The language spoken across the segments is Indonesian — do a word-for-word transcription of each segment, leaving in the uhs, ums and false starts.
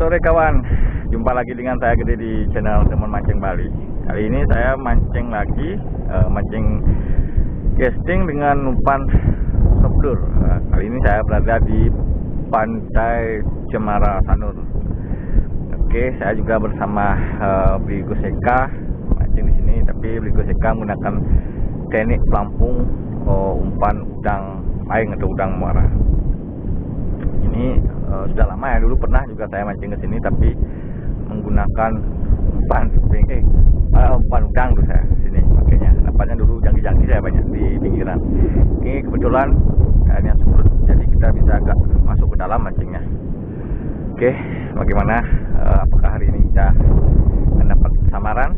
sore kawan, jumpa lagi dengan saya Gede di channel Teman Mancing Bali. Kali ini saya mancing lagi, uh, mancing casting dengan umpan soft lure. Uh, kali ini saya berada di Pantai Cemara Sanur. Oke, saya juga bersama uh, Brigo Seka mancing di sini, tapi Brigo Seka menggunakan teknik pelampung uh, umpan udang paing atau udang muara. Ini uh, sudah lama ya, dulu pernah juga saya mancing ke sini tapi menggunakan umpan spring eh uh, umpan udang tuh saya sini makanya nampaknya dulu jangki-jangki saya banyak di pinggiran. Ini kebetulan airnya surut jadi kita bisa agak masuk ke dalam mancingnya. Oke, bagaimana uh, apakah hari ini kita mendapat samaran?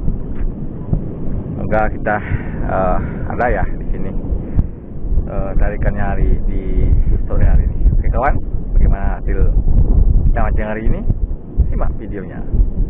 Semoga kita uh, ada ya di sini uh, tarikannya hari di sore hari ini. Oke kawan, bagaimana hasil kita mancing hari ini? Simak videonya.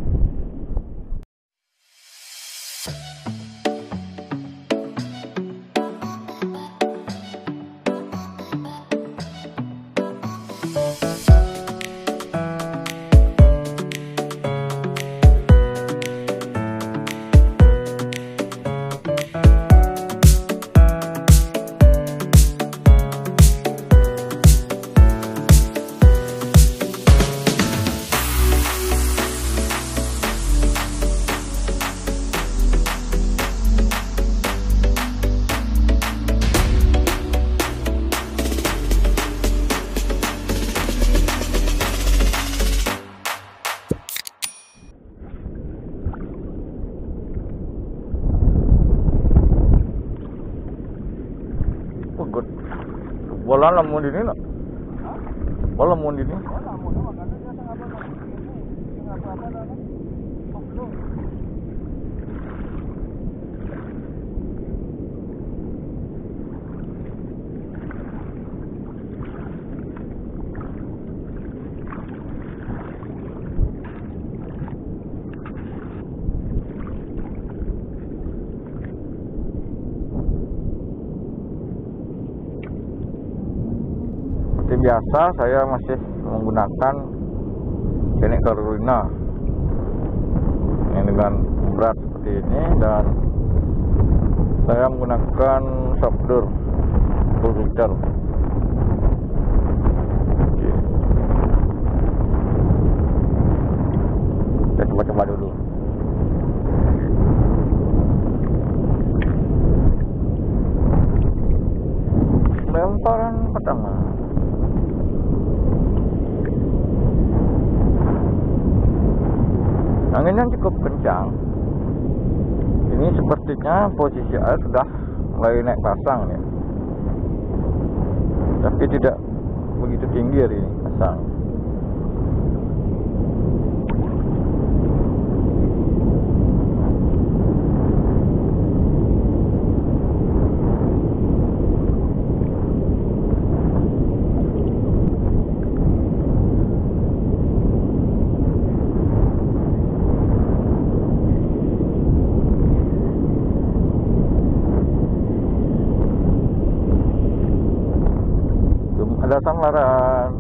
Bola lamun ini nak, bola lamun ini. Seperti biasa saya masih menggunakan teknik Carolina yang dengan berat seperti ini, dan saya menggunakan soft lure full liter. Kita coba-coba dulu. Lemparan pertama. Anginnya cukup kencang. Ini sepertinya posisi air sudah mulai naik pasang ya, tapi tidak begitu tinggi hari ini pasang. Ada samaran.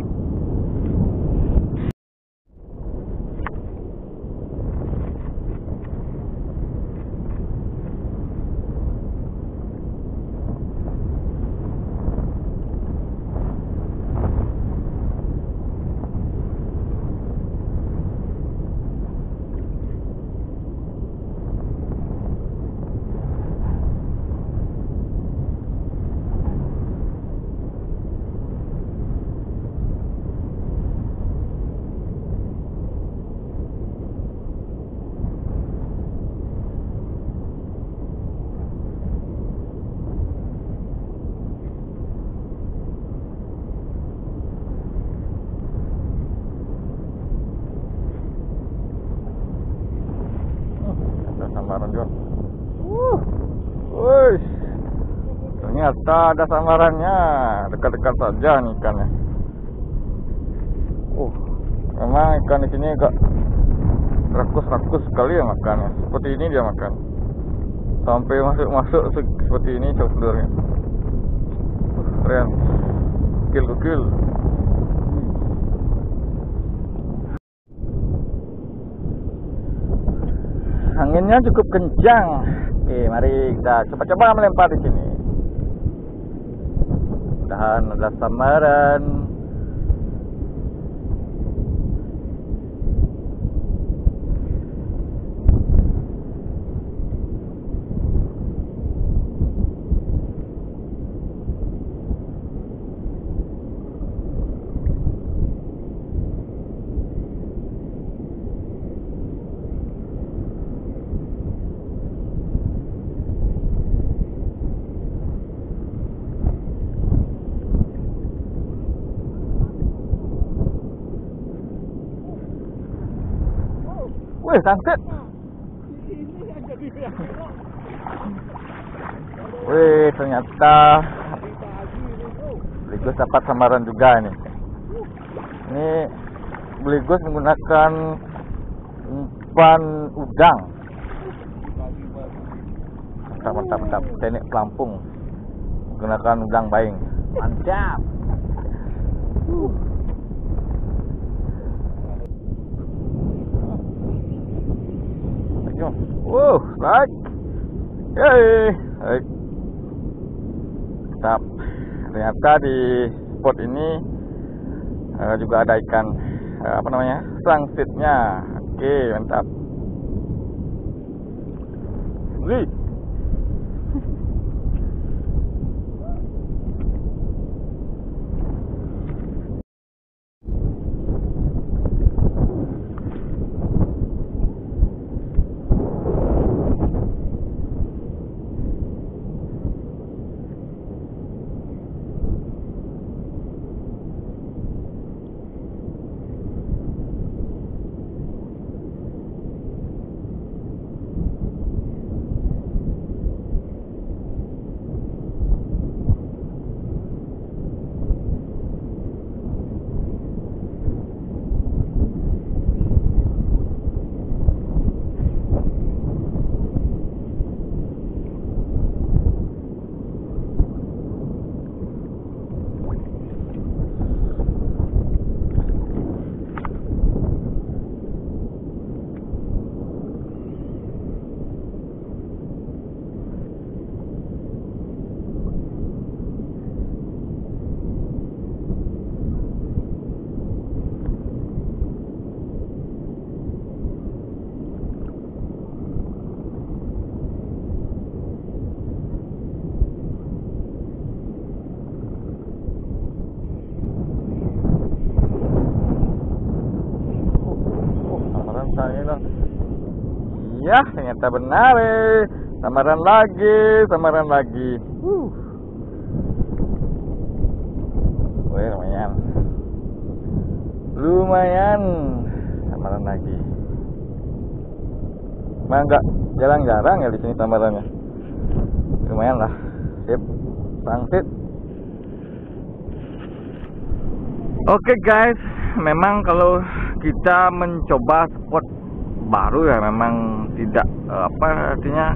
Samaran John. Uh, wuih, ternyata ada samarannya, dekat-dekat saja nih ikannya. Uh, memang ikan di sini agak rakus-rakus sekali ya makannya. Seperti ini dia makan, sampai masuk-masuk seperti ini soft lure-nya. Uh, keren, gokil-gokil. Anginnya cukup kencang. Oke, mari kita coba-coba melempar di sini. Mudah-mudahan ada samaran. Wih, sangkut. Wih, ternyata Beligus dapat samaran juga ini. Ini Beligus menggunakan umpan udang. Mantap, mantap, mantap. Teknik pelampung menggunakan udang baing. Mantap. Wow, like, yay, like. Mantap. Ternyata di spot ini uh, juga ada ikan uh, apa namanya, sangsitnya. Oke, mantap. Wih. Ya, ternyata benar eh. Samaran lagi, samaran lagi. Uh. Wih, lumayan. Lumayan. Samaran lagi. Emang enggak jarang-jarang ya di sini samarannya. Lumayan lah. Sip. Sangsit. Oke okay, guys, memang kalau kita mencoba spot baru ya memang tidak uh, apa artinya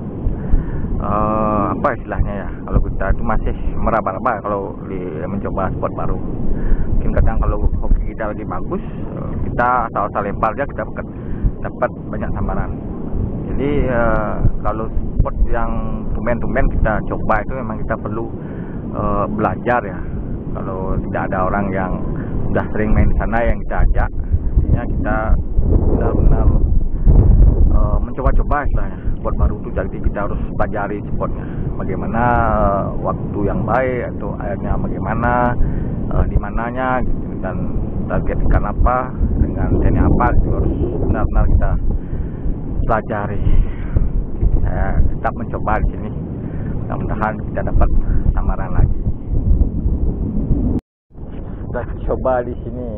uh, apa istilahnya ya, kalau kita itu masih meraba-raba kalau di, mencoba spot baru. Mungkin kadang kalau hoki kita lagi bagus, uh, kita asal-asal lempar aja kita dapat dapat banyak samaran. Jadi uh, kalau spot yang tumben-tumben kita coba itu memang kita perlu uh, belajar ya. Kalau tidak ada orang yang udah sering main di sana yang kita ajak, artinya kita benar-benar uh, mencoba-coba istilahnya spot baru itu. Jadi kita harus pelajari spotnya, bagaimana uh, waktu yang baik atau airnya bagaimana, uh, di mananya gitu, dan target ikan apa dengan teknik apa gitu, harus benar-benar kita pelajari. Saya tetap mencoba di sini, mudah-mudahan kita dapat samaran lagi. Kita coba di sini.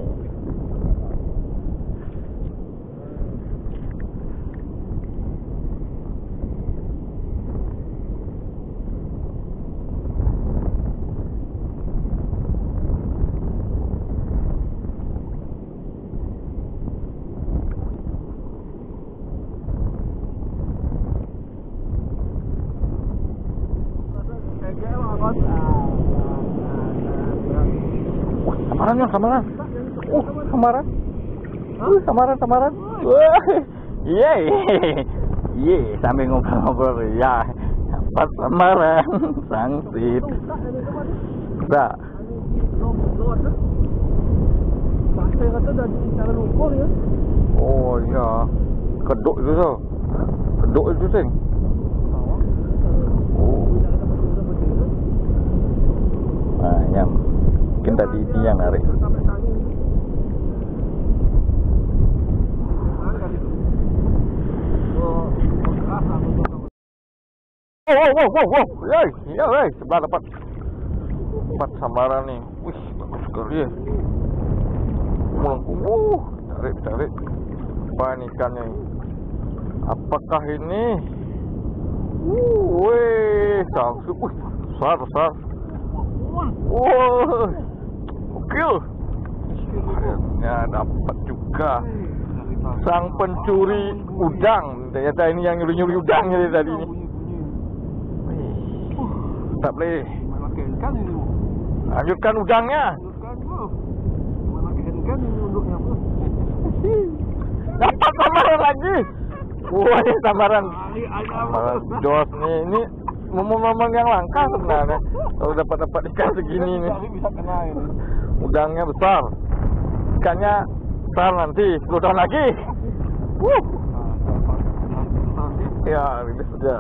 Samarannya, samaran. Uh, samaran. Uh, samaran, samaran. Wah. Iya. Iya, sambil ngobrol-ngobrol ya. Pas samaran, sangsit. Tak. Saya kata dah cara lupa ya. Oh iya. Keduk itu tu. Keduk itu sing. Oh. Ah, yang mungkin tadi ini yang narik. Oh, oh, oh, oh, ya, ya, ya, sebelah dapat, dapat sambaran nih. Wih, bagus sekali ya. Melengkung, uh, tarik, tarik. Apa ini ikannya? Apakah ini? Uh, wih, sangsup, wih, besar, besar. Wah, oke. Akhirnya dapat juga. Sang pencuri udang. Ternyata ini yang nyuri-nyuri udang jadi tadi ini. Tak boleh. Lanjutkan udangnya. Dapat sambaran lagi. Wah, ini sambaran. Sambaran dos nih. Ini momen-momen yang langka sebenarnya. Kalau dapat-dapat ikan segini nih. Udangnya besar. Ikannya besar nanti sepuluh tahun lagi. Wuh. Ya, ini saja.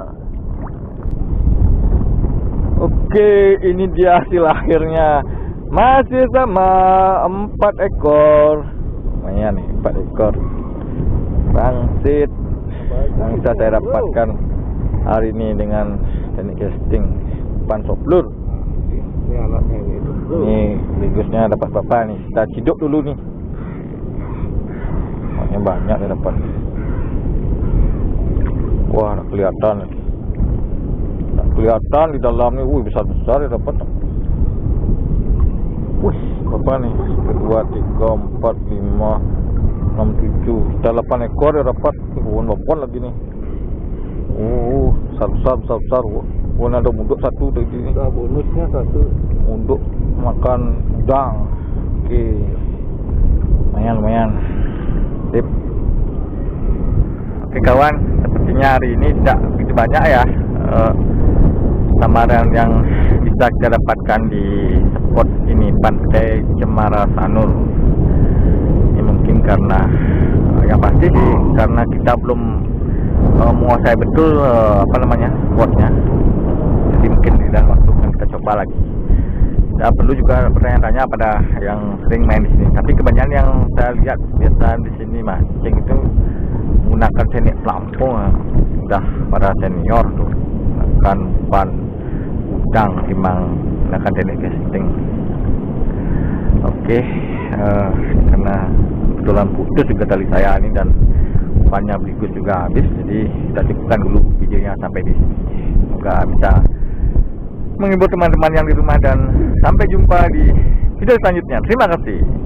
Oke, ini dia hasil akhirnya. Masih sama empat ekor. Lumayan nih, empat ekor sangsit yang bisa saya dapatkan hari ini dengan teknik casting umpan soplur. Ini alatnya ini. Ini ligusnya dapat berapa nih? Kita ciduk dulu nih. Makanya banyak dia dapat. Wah, tak kelihatan nih. Tak kelihatan di dalam nih. Wih, besar-besar dia dapat. Wih, berapa nih? Kedua, tiga, empat, lima, enam, tujuh. Kita delapan ekor dia dapat. Bobon-bobon lagi nih. Oh, besar-besar, besar-besar. Wah, ada munduk satu tadi nih. Nah, bonusnya satu. Untuk makan udang. Oke, lumayan lumayan sip. Oke kawan, sepertinya hari ini tidak begitu banyak ya uh, sambaran yang bisa kita dapatkan di spot ini, Pantai Cemara Sanur. Ini mungkin karena uh, yang pasti sih karena kita belum uh, menguasai betul uh, apa namanya spotnya. Jadi mungkin tidak waktu kita coba lagi. Tidak perlu juga bertanya-tanya pada yang sering main di sini. Tapi kebanyakan yang saya lihat biasa di sini mancing itu menggunakan teknik pelampung. Sudah para senior tuh menggunakan umpan udang timbang menggunakan teknik casting. Oke, uh, karena kebetulan putus juga tali saya ini dan umpannya beligus juga habis, jadi kita cukupkan dulu videonya sampai di sini. Semoga bisa menghibur teman-teman yang di rumah dan sampai jumpa di video selanjutnya. Terima kasih.